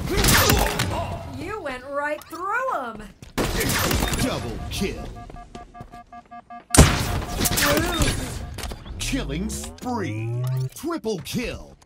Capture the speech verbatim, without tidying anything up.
You went right through him. Double kill. Killing spree. Triple kill.